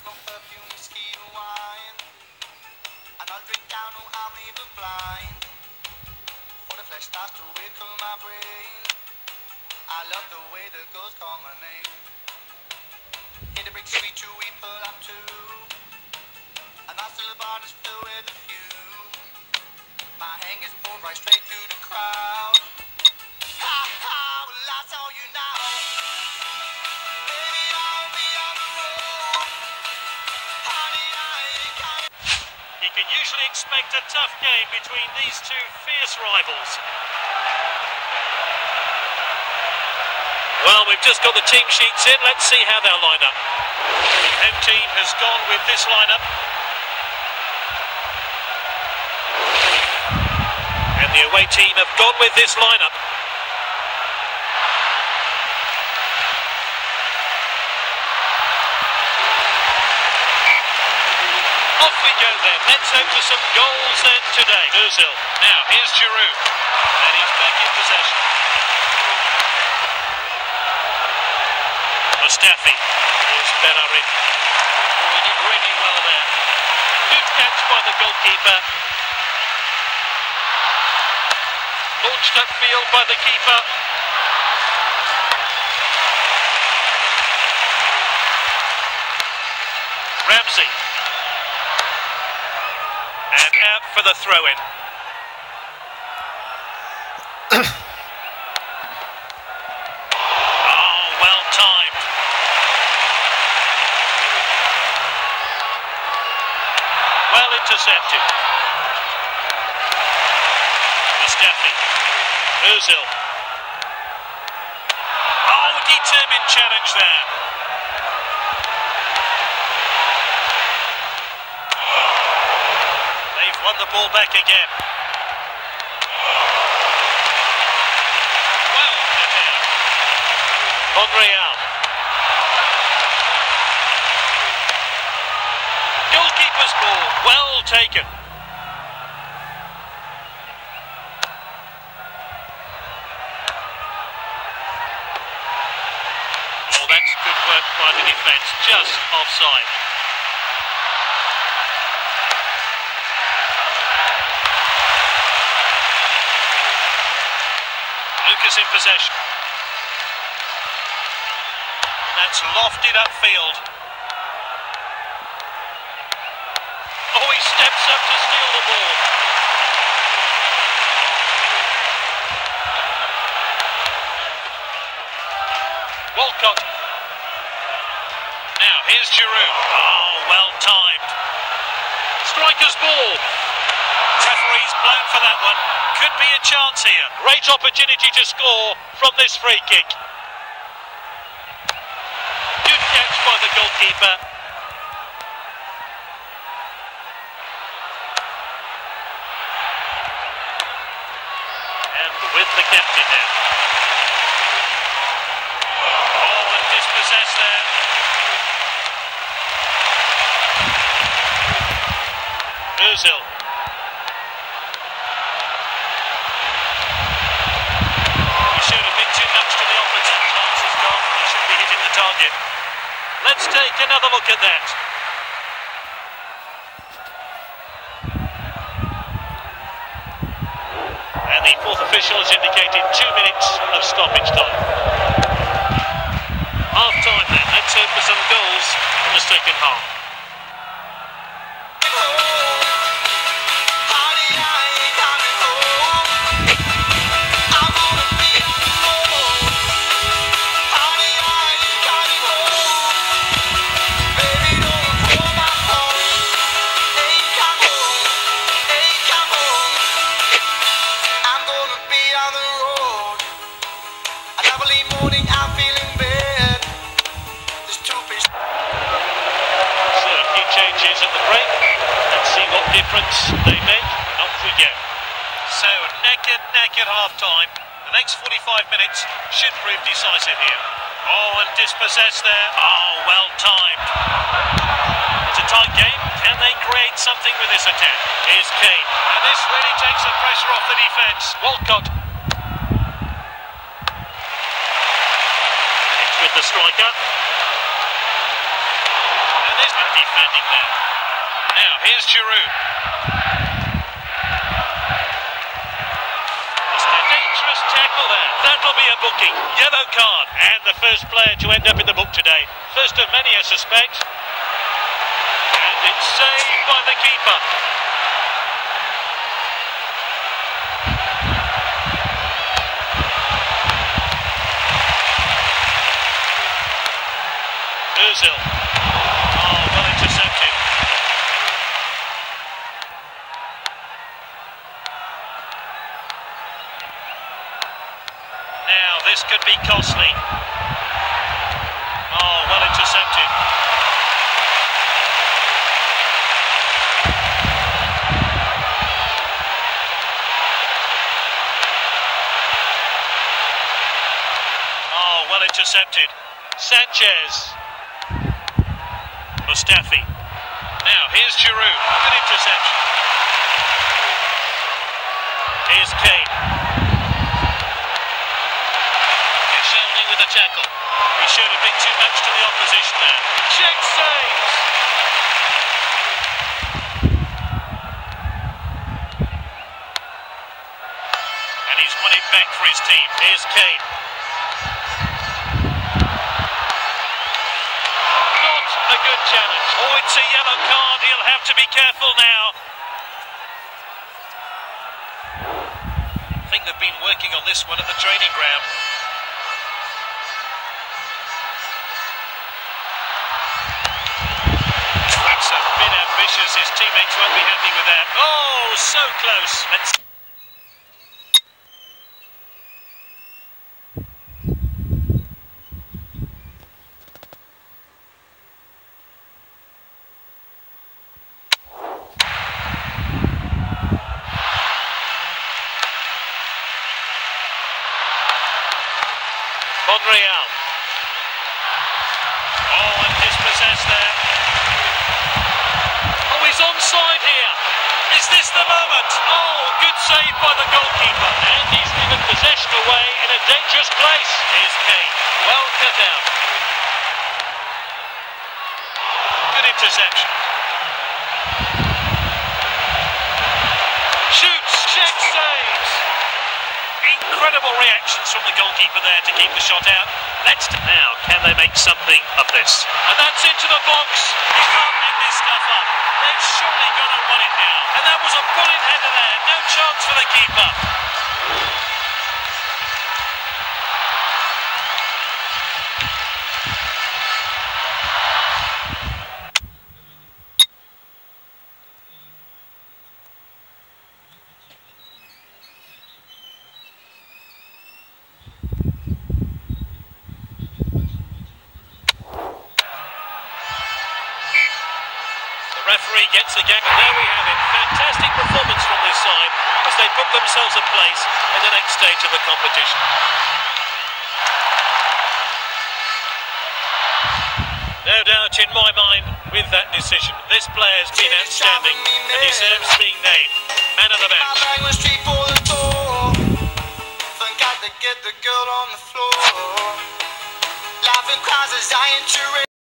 smoke perfume, whiskey and wine. And I'll drink down, oh, I'm even blind. For the flesh starts to wiggle my brain. I love the way the girls call my name. In the big street you we pull up to, and I still the bar is filled with a few. My hang is pulled right straight through the crowd. Ha ha, well I saw you now. Baby, I'll be on the road. Honey, I ain't coming. You can usually expect a tough game between these two fierce rivals. Well, we've just got the team sheets in. Let's see how they'll line up. The home team has gone with this lineup. And the away team have gone with this lineup. Off we go then. Let's hope for some goals then today. Ozil. Now, here's Giroud. And he's back in possession. Mustafi. Here's Bellerin. Oh, he did really well there. Good catch by the goalkeeper. Launched upfield by the keeper. Ramsey. And out for the throw-in. Oh, well timed. Well intercepted. Mustafi. Ozil. Oh, determined challenge there. They've won the ball back again. Well, Monreal. Goalkeeper's ball, well taken. Oh, that's good work by the defence, just offside. Lucas in possession. That's lofted upfield. Oh, he steps up to steal the ball. Walcott. Now, here's Giroud. Oh, well timed. Striker's ball. Referee's blown for that one. Could be a chance here. Great opportunity to score from this free kick. Good catch by the goalkeeper. And with the captain now. Oh, and dispossessed there. Ozil. Showed a bit too much to the opposite. Chance is gone. He should be hitting the target. Let's take another look at that. And the fourth official has indicated 2 minutes of stoppage time. Half time then. Let's hope for some goals in the second half. Morning, I'm feeling bad. There's two fish. So a few changes at the break. Let's see what difference they make. Off we go. So neck and neck at half time. The next 45 minutes should prove decisive here. Oh, and dispossessed there. Oh, well timed. It's a tight game. Can they create something with this attack? Here's Kane. And this really takes the pressure off the defence. Walcott. With the striker. And He's been defending there. Now, here's Giroud. Just a dangerous tackle there. That'll be a booking. Yellow card. And the first player to end up in the book today. First of many, I suspect. And it's saved by the keeper. Ozil. Oh, well intercepted. Now, this could be costly. Oh, well intercepted. Oh, well intercepted. Sanchez. Mustafi. Now, here's Giroud. Good interception. Here's Kane. Koscielny with a tackle. He showed a bit too much to the opposition there. Check saves! And he's won it back for his team. Here's Kane. A good challenge. Oh, it's a yellow card. He'll have to be careful now. I think they've been working on this one at the training ground. That's a bit ambitious. His teammates won't be happy with that. Oh, so close. Monreal. Oh, and dispossessed there. Oh, he's onside here. Is this the moment? Oh, good save by the goalkeeper. And he's given possession away in a dangerous place. Here's Kane. Well cut out. Good interception. Shoots. Check saves. Incredible reactions from the goalkeeper there to keep the shot out. Now, can they make something of this? And that's into the box. You can't make this stuff up. They've surely got to win it now. And that was a brilliant header there. No chance for the keeper. Referee gets a game, and there we have it. Fantastic performance from this side as they put themselves a place in the next stage of the competition. No doubt in my mind with that decision. This player's been outstanding and deserves being named man of the match. Get the girl on the floor. Laughing cries as I enter